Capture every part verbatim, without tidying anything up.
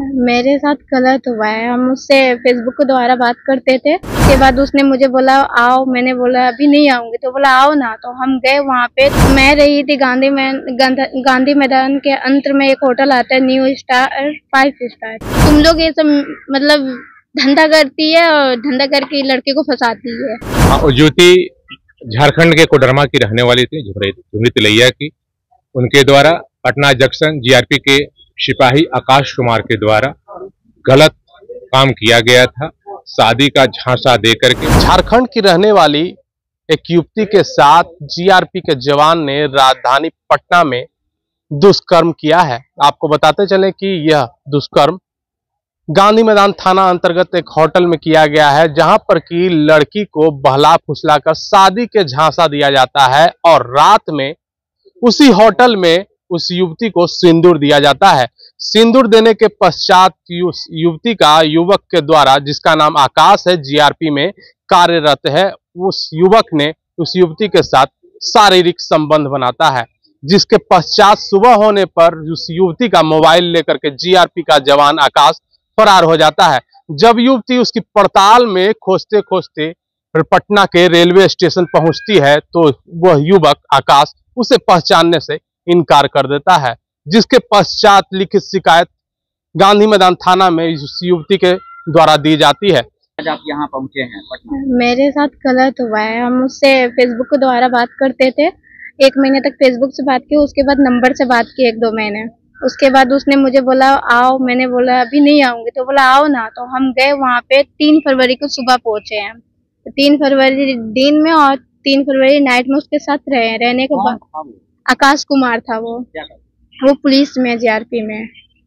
मेरे साथ गलत हुआ है। हम उससे फेसबुक के द्वारा बात करते थे। उसके बाद उसने मुझे बोला आओ, मैंने बोला अभी नहीं आऊंगी, तो बोला आओ ना। तो हम गए वहाँ पे। मैं रही थी गांधी में गांधी मैदान के अंतर में एक होटल आता है, न्यू स्टार फाइव स्टार। तुम लोग ये सब मतलब धंधा करती है और धंधा करके लड़के को फंसाती है। ज्योति झारखंड के कोडरमा की रहने वाली थी, झुमरी तिलैया की। उनके द्वारा पटना जंक्शन जीआरपी के सिपाही आकाश कुमार के द्वारा गलत काम किया गया था, शादी का झांसा देकर के। झारखंड की रहने वाली एक युवती के साथ जीआरपी के जवान ने राजधानी पटना में दुष्कर्म किया है। आपको बताते चले कि यह दुष्कर्म गांधी मैदान थाना अंतर्गत एक होटल में किया गया है, जहां पर की लड़की को बहला फुसला कर शादी के झांसा दिया जाता है और रात में उसी होटल में उस युवती को सिंदूर दिया जाता है। सिंदूर देने के पश्चात युवती का युवक के द्वारा, जिसका नाम आकाश है, जीआरपी में कार्यरत है, उस युवक ने उस युवती के साथ शारीरिक संबंध बनाता है, जिसके पश्चात सुबह होने पर उस युवती का मोबाइल लेकर के जीआरपी का जवान आकाश फरार हो जाता है। जब युवती उसकी पड़ताल में खोजते खोजते पटना के रेलवे स्टेशन पहुंचती है, तो वह युवक आकाश उसे पहचानने से इनकार कर देता है, जिसके पश्चात लिखित शिकायत गांधी मैदान थाना में इस युवती के द्वारा दी जाती है। आज आप यहाँ पहुंचे हैं पटना। मेरे साथ गलत हुआ है। हम उससे फेसबुक के द्वारा बात करते थे। एक महीने तक फेसबुक से बात की, उसके बाद नंबर से बात की एक दो महीने। उसके बाद उसने मुझे बोला आओ, मैंने बोला अभी नहीं आऊंगी, तो बोला आओ ना। तो हम गए वहाँ पे। तीन फरवरी को सुबह पहुंचे हैं। तो तीन फरवरी दिन में और तीन फरवरी नाइट में उसके साथ रहे। रहने के बाद आकाश कुमार था वो वो पुलिस में जीआरपी में।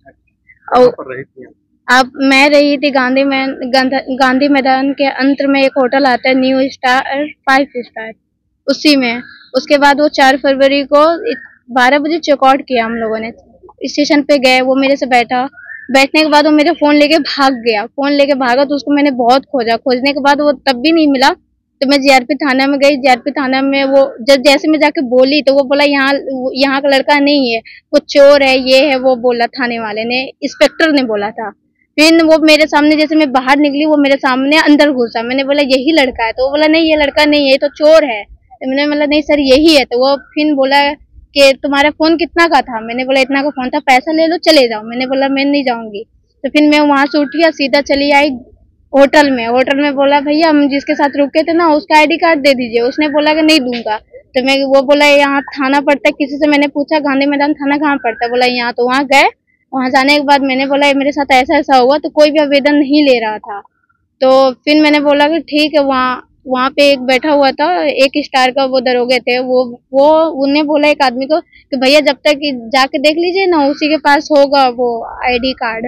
और अब मैं रही थी गांधी में गांधी मैदान के अंतर में एक होटल आता है, न्यू स्टार फाइव स्टार, उसी में। उसके बाद वो चार फरवरी को बारह बजे चेकआउट किया हम लोगों ने। स्टेशन पे गए, वो मेरे से बैठा। बैठने के बाद वो मेरा फोन लेके भाग गया। फोन लेके भागा तो उसको मैंने बहुत खोजा। खोजने के बाद वो तब भी नहीं मिला, तो मैं जीआरपी थाना में गई। जीआरपी थाना में वो जब जैसे मैं जाके बोली, तो वो बोला यहाँ यहाँ का लड़का नहीं है, वो चोर है, ये है, वो बोला थाने वाले ने, इंस्पेक्टर ने बोला था। फिर वो मेरे सामने, जैसे मैं बाहर निकली, वो मेरे सामने अंदर घुसा। मैंने बोला यही लड़का है, तो वो बोला नहीं ये लड़का नहीं है, ये तो चोर है। तो मैंने बोला नहीं सर यही है। तो वो फिर बोला कि तुम्हारा फोन कितना का था? मैंने बोला इतना का फोन था, पैसा ले लो चले जाओ। मैंने बोला मैं नहीं जाऊंगी। तो फिर मैं वहां से उठी, सीधा चली आई होटल में। होटल में बोला भैया हम जिसके साथ रुके थे ना, उसका आईडी कार्ड दे दीजिए। उसने बोला कि नहीं दूंगा। तो मैं वो बोला यहाँ थाना पड़ता है। किसी से मैंने पूछा गांधी मैदान थाना कहाँ पड़ता है? बोला यहाँ। तो वहाँ गए। वहां जाने के बाद मैंने बोला मेरे साथ ऐसा ऐसा हुआ, तो कोई भी आवेदन नहीं ले रहा था। तो फिर मैंने बोला कि ठीक है। वहाँ वहाँ पे एक बैठा हुआ था, एक स्टार का वो दरोगे थे, वो वो उन्हें बोला एक आदमी को कि भैया जब तक जाके देख लीजिए ना, उसी के पास होगा वो आईडी कार्ड।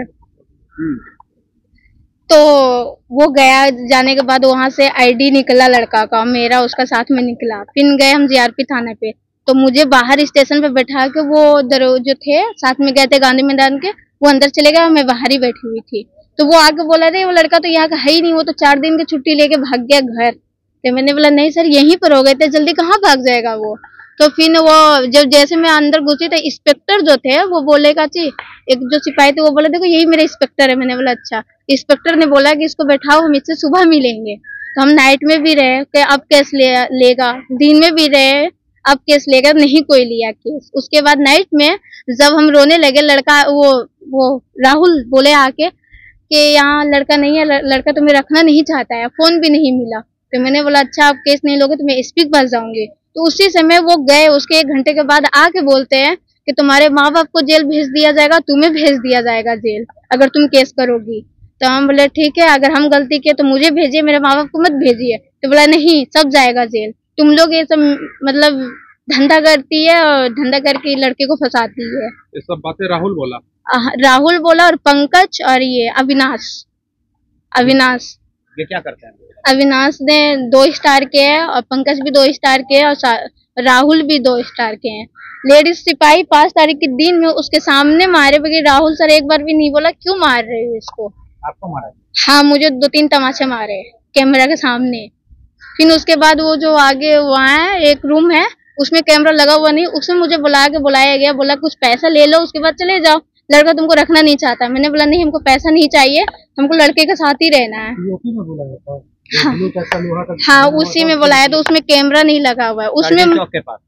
तो वो गया। जाने के बाद वहां से आईडी निकला लड़का का, मेरा उसका साथ में निकला। फिर गए हम जीआरपी थाने पे। तो मुझे बाहर स्टेशन पे बैठा के वो दरो जो थे साथ में गए थे गांधी मैदान के, वो अंदर चले गए, मैं बाहर ही बैठी हुई थी। तो वो आके बोला रे वो लड़का तो यहाँ का है ही नहीं, वो तो चार दिन की छुट्टी लेके भाग गया घर। तो मैंने बोला नहीं सर यहीं पर हो गए थे, जल्दी कहाँ भाग जाएगा वो। तो फिर वो जब जैसे मैं अंदर घुसी, तो इंस्पेक्टर जो थे वो बोले काची, एक जो सिपाही थे वो बोले देखो यही मेरा इंस्पेक्टर है। मैंने बोला अच्छा। इंस्पेक्टर ने बोला कि इसको बैठाओ, हम इससे सुबह मिलेंगे। तो हम नाइट में भी रहे कि अब केस ले, लेगा, दिन में भी रहे अब केस लेगा, नहीं कोई लिया केस। उसके बाद नाइट में जब हम रोने लगे, लड़का वो वो राहुल बोले आके कि यहाँ लड़का नहीं है, लड़का तुम्हें रखना नहीं चाहता है, फोन भी नहीं मिला। तो मैंने बोला अच्छा आप केस नहीं लोगे तो मैं एसपी के पास जाऊंगी। तो उसी समय वो गए। उसके एक घंटे के बाद आके बोलते हैं कि तुम्हारे माँ बाप को जेल भेज दिया जाएगा, तुम्हें भेज दिया जाएगा जेल अगर तुम केस करोगी। तो हम बोले ठीक है, अगर हम गलती किए तो मुझे भेजिए, मेरे माँ बाप को मत भेजिए। तो बोला नहीं सब जाएगा जेल। तुम लोग ये सब मतलब धंधा करती है और धंधा करके लड़के को फंसाती है। ये सब बातें राहुल बोला राहुल बोला और पंकज और ये अविनाश अविनाश ये क्या करते हैं? अविनाश ने दो स्टार के हैं और पंकज भी दो स्टार के हैं और राहुल भी दो स्टार के हैं। लेडीज सिपाही पांच तारीख के दिन में उसके सामने मारे बगैर राहुल सर एक बार भी नहीं बोला क्यों मार रहे हो इसको। आपको मारा? हाँ मुझे दो तीन तमाचे मारे कैमरा के सामने। फिर उसके बाद वो जो आगे वहाँ है एक रूम है, उसमें कैमरा लगा हुआ नहीं, उसमें मुझे बुला के बुलाया गया, बोला कुछ पैसा ले लो उसके बाद चले जाओ। लड़का तुमको रखना नहीं चाहता। मैंने बोला नहीं, हमको पैसा नहीं चाहिए, हमको लड़के के साथ ही रहना है। हाँ, हाँ उसी में बुलाया, तो उसमें कैमरा नहीं लगा हुआ है, उसमें चौक के पास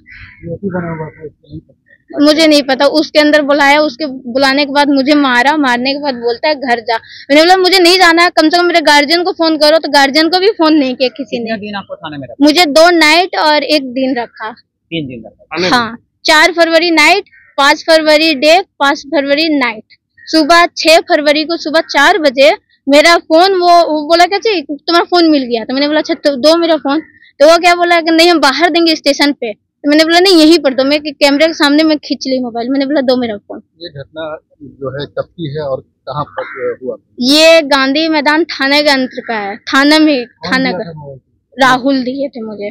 मुझे नहीं पता। उसके अंदर बुलाया, उसके बुलाने के बाद मुझे मारा, मारने के बाद बोलता है घर जा। मैंने बोला मुझे नहीं जाना है, कम से कम मेरे गार्जियन को फोन करो, तो गार्जियन को भी फोन नहीं किया किसी ने। दिन आपको थाने में रखा? मुझे दो नाइट और एक दिन रखा। तीन दिन रखा? हाँ, चार फरवरी नाइट, पाँच फरवरी डे, पाँच फरवरी नाइट। सुबह छह फरवरी को सुबह चार बजे मेरा फोन, वो, वो बोला क्या चाहिए, तुम्हारा फोन मिल गया। तो मैंने बोला अच्छा तो दो मेरा फोन। तो वो क्या बोला कि नहीं हम बाहर देंगे स्टेशन पे। तो मैंने बोला नहीं यहीं पर दो। मैं कैमरे के सामने मैं खींच ली मोबाइल। मैंने बोला दो मेरा फोन। ये घटना जो है कब की है और कहाँ पर हुआ? ये गांधी मैदान थाने के अंतर का है। थाना में, थाना का राहुल दिए थे मुझे।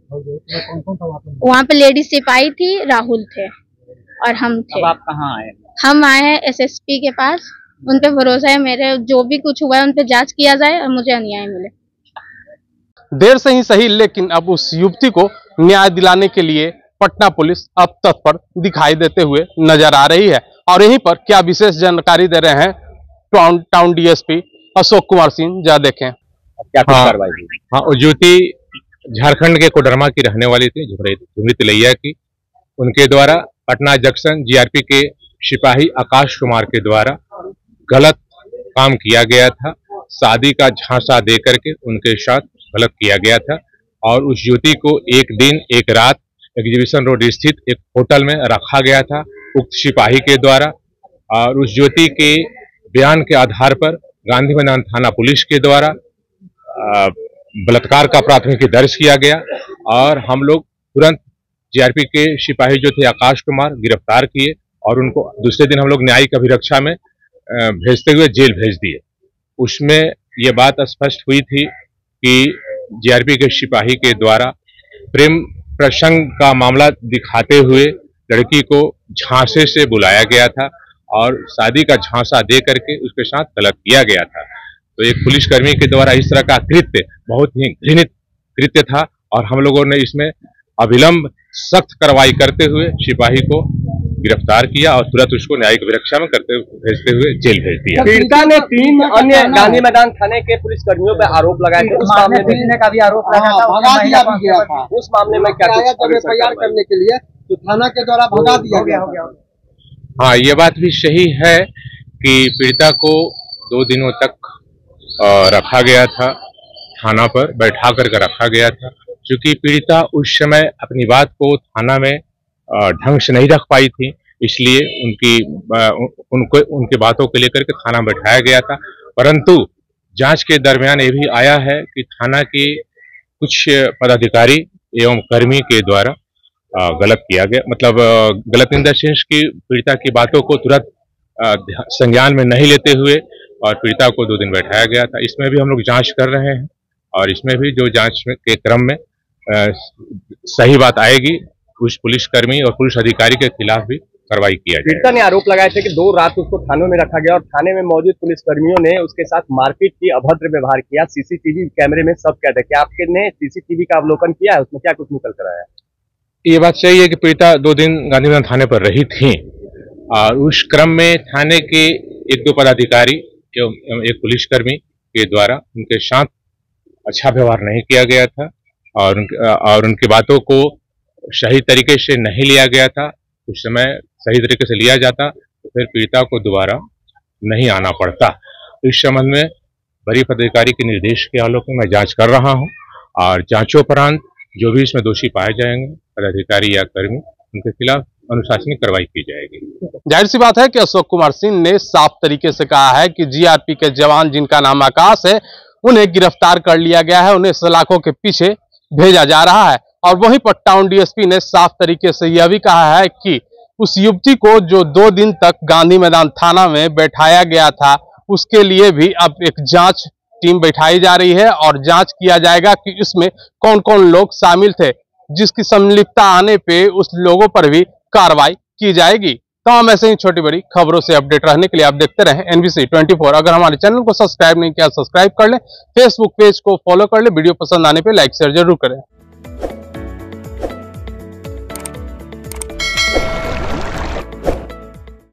वहाँ पे लेडीज सिपाही थी, राहुल थे और हम थे। अब आप कहाँ आए? हम आए हैं एसएसपी के पास। उन पे भरोसा है मेरे, जो भी कुछ हुआ है उन पे जांच किया जाए और मुझे अन्याय मिले। देर से ही सही, लेकिन अब उस युवती को न्याय दिलाने के लिए पटना पुलिस अब तत्पर दिखाई देते हुए नजर आ रही है। और यहीं पर क्या विशेष जानकारी दे रहे हैं town town DSP Ashok Kumar Singh, जा देखें। क्या कुछ हाँ, कार्रवाई हुई? हाँ, वो युवती झारखंड के कोडरमा की रहने वाली थी, झुमरी तिलैया की। उनके द्वारा पटना जंक्शन जीआरपी के सिपाही आकाश कुमार के द्वारा गलत काम किया गया था। शादी का झांसा दे करके उनके साथ गलत किया गया था और उस युवती को एक दिन एक रात एग्जीबिशन रोड स्थित एक होटल में रखा गया था उक्त सिपाही के द्वारा। और उस युवती के बयान के आधार पर गांधी मैदान थाना पुलिस के द्वारा बलात्कार का प्राथमिकी दर्ज किया गया और हम लोग तुरंत जीआरपी के सिपाही जो थे आकाश कुमार गिरफ्तार किए और उनको दूसरे दिन हम लोग न्यायिक अभिरक्षा में भेजते हुए जेल भेज दिए। उसमें ये बात स्पष्ट हुई थी कि जीआरपी के सिपाही के द्वारा प्रेम प्रसंग का मामला दिखाते हुए लड़की को झांसे से बुलाया गया था और शादी का झांसा दे करके उसके साथ गलत किया गया था। तो एक पुलिसकर्मी के द्वारा इस तरह का कृत्य बहुत ही घृणित कृत्य था और हम लोगों ने इसमें अविलंब सख्त कार्रवाई करते हुए सिपाही को गिरफ्तार किया और तुरंत उसको न्यायिक अभिरक्षा में करते भेजते हुए जेल भेज दिया। पीड़िता ने तीन अन्य गांधी मैदान थाने के पुलिस कर्मियों पर आरोप लगाए थे। उस मामले में का भी आरोप लगा था, भगा दिया भी गया था। उस मामले में क्या कुछ एफआईआर करने के लिए तो थाना के द्वारा भगा दिया गया। हाँ, ये बात भी सही है कि पीड़िता को दो दिनों तक रखा गया था, थाना पर बैठा करके रखा गया था। क्योंकि पीड़िता उस समय अपनी बात को थाना में ढंग से नहीं रख पाई थी, इसलिए उनकी उनको उनकी बातों को लेकर के थाना बैठाया गया था। परंतु जांच के दरमियान ये भी आया है कि थाना के कुछ पदाधिकारी एवं कर्मी के द्वारा गलत किया गया, मतलब गलत इन द सेंस की पीड़िता की बातों को तुरंत संज्ञान में नहीं लेते हुए और पीड़िता को दो दिन बैठाया गया था। इसमें भी हम लोग जांच कर रहे हैं और इसमें भी जो जांच के क्रम में आ, सही बात आएगी उस पुलिसकर्मी और पुलिस अधिकारी के खिलाफ भी कार्रवाई किया जाए। पीड़िता ने आरोप लगाया था कि दो रात उसको थानों में रखा गया और थाने में मौजूद पुलिसकर्मियों ने उसके साथ मारपीट की, अभद्र व्यवहार किया। सीसीटीवी कैमरे में सब क्या था, क्या आपने सीसीटीवी का अवलोकन किया है? उसमें क्या कुछ निकल कर आया? ये बात सही है कि पीड़िता दो दिन गांधी मैदान थाने पर रही थी और उस क्रम में थाने के एक दो पदाधिकारी एवं एक पुलिसकर्मी के द्वारा उनके साथ अच्छा व्यवहार नहीं किया गया था और उनके और उनकी बातों को सही तरीके से नहीं लिया गया था। उस समय सही तरीके से लिया जाता तो फिर पीड़िता को दोबारा नहीं आना पड़ता। इस संबंध में वरीय पदाधिकारी के निर्देश के आलोक में मैं जांच कर रहा हूं और जांचोपरांत जो भी इसमें दोषी पाए जाएंगे पदाधिकारी या कर्मी, उनके खिलाफ अनुशासनिक कार्रवाई की जाएगी। जाहिर सी बात है कि अशोक कुमार सिंह ने साफ तरीके से कहा है कि जीआरपी के जवान जिनका नाम आकाश है उन्हें गिरफ्तार कर लिया गया है, उन्हें सलाखों के पीछे भेजा जा रहा है। और वहीं पर टाउन डीएसपी ने साफ तरीके से यह भी कहा है कि उस युवती को जो दो दिन तक गांधी मैदान थाना में बैठाया गया था उसके लिए भी अब एक जांच टीम बैठाई जा रही है और जांच किया जाएगा कि इसमें कौन कौन लोग शामिल थे, जिसकी संलिप्तता आने पे उस लोगों पर भी कार्रवाई की जाएगी। तमाम ऐसे ही छोटी बड़ी खबरों से अपडेट रहने के लिए आप देखते रहें एनबीसी ट्वेंटी फोर। अगर हमारे चैनल को सब्सक्राइब नहीं किया सब्सक्राइब कर लें, फेसबुक पेज को फॉलो कर लें, वीडियो पसंद आने पे लाइक शेयर जरूर करें।